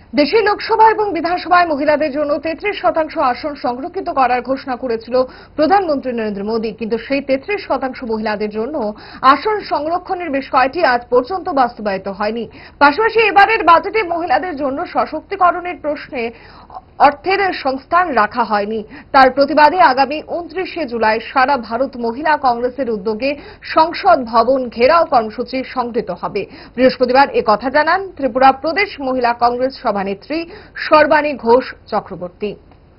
দেশে লোকসভা এবং বিধানসভায় মহিলাদের জন্য 33% আসন সংরক্ষিত করার ঘোষণা করেছিল প্রধানমন্ত্রী নরেন্দ্র মোদী, কিন্তু সেই 33% মহিলাদের জন্য আসন সংরক্ষণের বেশ কয়েকটি আজ পর্যন্ত বাস্তবায়িত হয়নি। পাশাপাশি এবারের বাজেটে মহিলাদের জন্য সশক্তিকরণের প্রশ্নে অর্থের সংস্থান রাখা হয়নি। তার প্রতিবাদে আগামী 29শে জুলাই সারা ভারত মহিলা কংগ্রেসের উদ্যোগে সংসদ ভবন ঘেরাও কর্মসূচি সংগঠিত হবে। বৃহস্পতিবার একথা জানান ত্রিপুরা প্রদেশ মহিলা কংগ্রেস সভানেত্রী সর্বাণী ঘোষ চক্রবর্তী।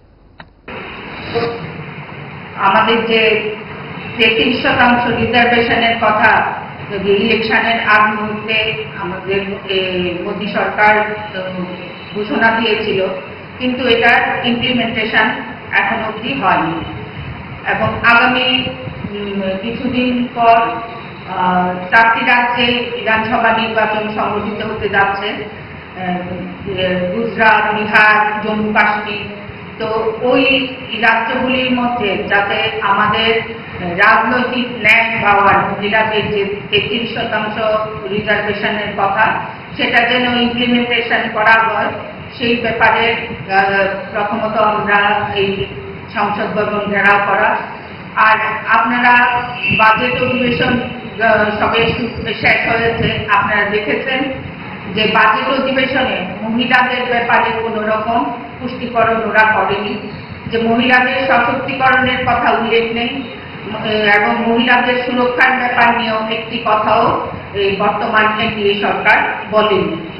আমাদের যে 33% রিজার্ভেশনের কথা ইলেকশনের আগ মুহূর্তে আমাদের মোদী সরকার ঘোষণা দিয়েছিল, কিন্তু এটার ইমপ্লিমেন্টেশন এখন অবধি হয়নি এবং আগামী কিছুদিন পর 4টি রাজ্যে বিধানসভা নির্বাচন সংগঠিত হতে যাচ্ছে, গুজরাট, বিহার, জম্মু কাশ্মীর। তো ওই রাজ্যগুলির মধ্যে যাতে আমাদের রাজনৈতিক ন্যায় পাওয়ার মহিলাদের যে 33% রিজার্ভেশনের কথা, সেটা যেন ইমপ্লিমেন্টেশন করা হয়, সেই ব্যাপারে প্রথমত আমরা এই সংসদ ভবন ঘেরাও করা। আর আপনারা বাজেট অধিবেশন সবে শেষ হয়েছে, আপনারা দেখেছেন যে বাজেট অধিবেশনে মহিলাদের ব্যাপারে কোনো রকম পুষ্টিকরণ ওরা করেনি, যে মহিলাদের সশক্তিকরণের কথা উল্লেখ নেই এবং মহিলাদের সুরক্ষার ব্যাপার নিয়েও একটি কথাও এই বর্তমান এনডিএ সরকার বলেনি।